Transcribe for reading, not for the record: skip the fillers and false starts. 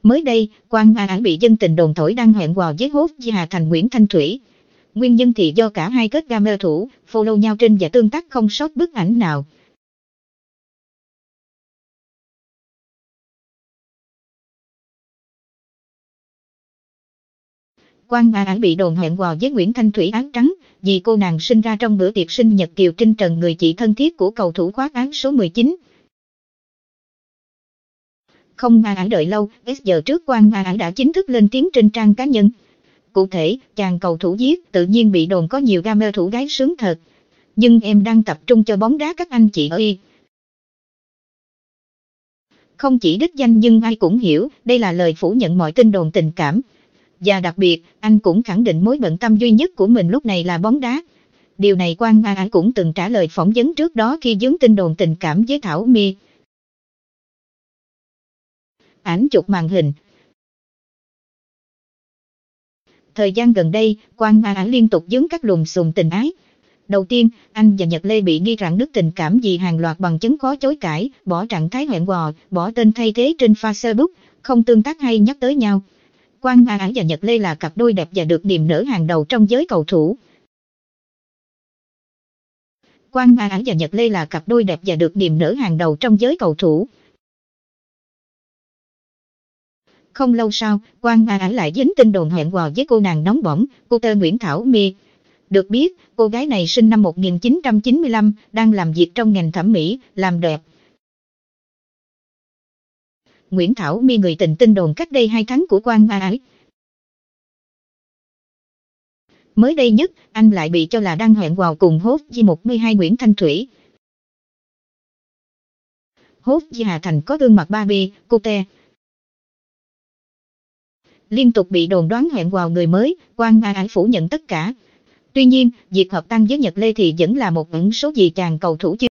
Mới đây, Quang A Ải bị dân tình đồn thổi đang hẹn hò với hốt Hà Thành Nguyễn Thanh Thủy. Nguyên nhân thì do cả hai kết gamer thủ, follow nhau trên và tương tác không sót bức ảnh nào. Quang A Ải bị đồn hẹn hò với Nguyễn Thanh Thủy áo trắng vì cô nàng sinh ra trong bữa tiệc sinh nhật Kiều Trinh Trần, người chị thân thiết của cầu thủ khoác áo số 19. Không A Ải đợi lâu, giờ trước Quang A Ải đã chính thức lên tiếng trên trang cá nhân. Cụ thể, chàng cầu thủ viết tự nhiên bị đồn có nhiều gamer thủ gái sướng thật. Nhưng em đang tập trung cho bóng đá các anh chị ơi. Không chỉ đích danh nhưng ai cũng hiểu, đây là lời phủ nhận mọi tin đồn tình cảm. Và đặc biệt, anh cũng khẳng định mối bận tâm duy nhất của mình lúc này là bóng đá. Điều này Quang A Ải cũng từng trả lời phỏng vấn trước đó khi vướng tin đồn tình cảm với Thảo My. Ảnh chụp màn hình. Thời gian gần đây, Quang A Ải liên tục vướng các lùm xùm tình ái. Đầu tiên, anh và Nhật Lê bị nghi rạn nứt tình cảm vì hàng loạt bằng chứng khó chối cãi, bỏ trạng thái hẹn hò, bỏ tên thay thế trên Facebook, không tương tác hay nhắc tới nhau. Quang A Ải và Nhật Lê là cặp đôi đẹp và được niềm nở hàng đầu trong giới cầu thủ. Quang A Ải và Nhật Lê là cặp đôi đẹp và được niềm nở hàng đầu trong giới cầu thủ. Không lâu sau, Quang A Ải lại dính tin đồn hẹn hò với cô nàng nóng bỏng, cô tên Nguyễn Thảo My. Được biết, cô gái này sinh năm 1995, đang làm việc trong ngành thẩm mỹ, làm đẹp. Nguyễn Thảo My người tình tin đồn cách đây 2 tháng của Quang A Ải. Mới đây nhất, anh lại bị cho là đang hẹn hò cùng hốt J12 Nguyễn Thanh Thủy. Hốt Hà Thành có gương mặt Barbie, cute. Liên tục bị đồn đoán hẹn hò người mới, Quang A Ải phủ nhận tất cả. Tuy nhiên, việc hợp tăng với Nhật Lê thì vẫn là một ẩn số vì chàng cầu thủ chưa